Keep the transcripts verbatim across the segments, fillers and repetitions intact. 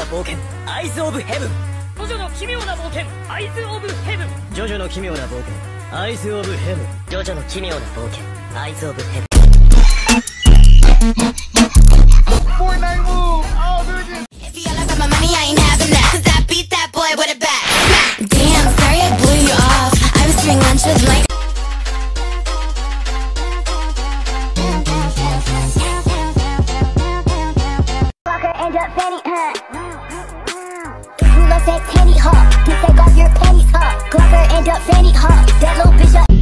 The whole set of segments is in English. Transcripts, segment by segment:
冒険アイズ・オブ・ヘブン。 ジョジョの奇妙な冒険アイズ・オブ・ヘブン。 ジョジョの奇妙な冒険アイズ・オブ・ヘブン。ジョジョの奇妙な冒険アイズ・オブ・ヘブン。 Fortnite move! Oh, dude. If you all about my money, I ain't having that. Cause I beat that boy with a bat. Damn, sorry I blew you off. I was doing lunch with my Walker end up fanny, huh? You love that tanny, huh? You take off your panties, huh? Glocker end up fanny, huh? That little bitch up.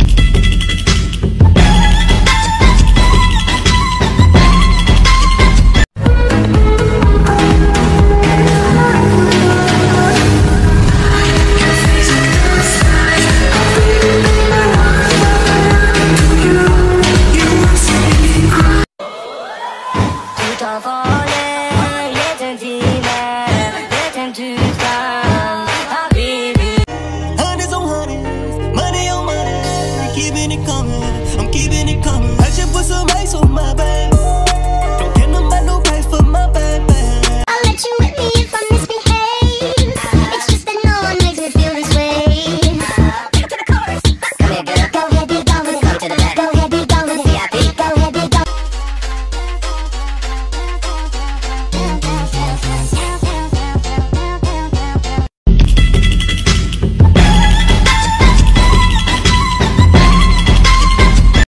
Hundreds on hundreds, money on money, keeping it coming, I'm keeping it coming. I should put some ice on my back.